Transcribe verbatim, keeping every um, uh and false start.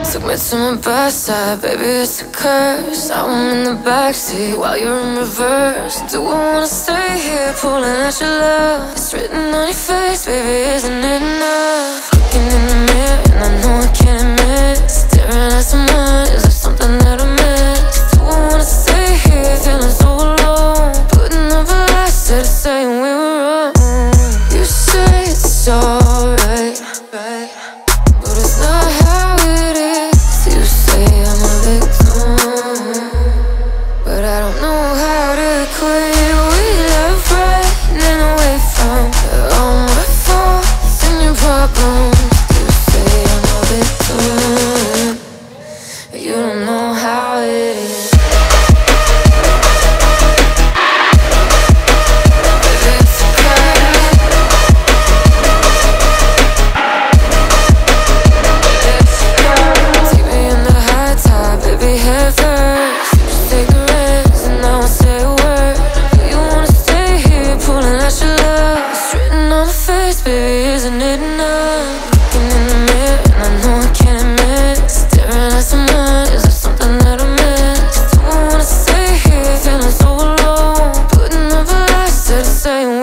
Took me to my bedside, baby, it's a curse. Now I'm in the backseat while you're in reverse. Do I wanna stay here, pulling at your love? It's written on your face, baby, isn't it enough? Looking in the mirror and I know I can't admit, staring at someone, is there something that I missed? Do I wanna stay here, feeling so alone? Putting up a lie, instead of saying we were wrong. You say it's alright, right, but it's not how it is. You say I'm a victim, but I don't know how to quit. We love running away from all my faults and your problems. You say I'm a victim, but you don't know how it is. Baby, isn't it enough? Looking in the mirror and I know I can't admit, staring at someone, is there something that I missed? Do I wanna stay here, feeling so alone? Putting up a lie, instead of saying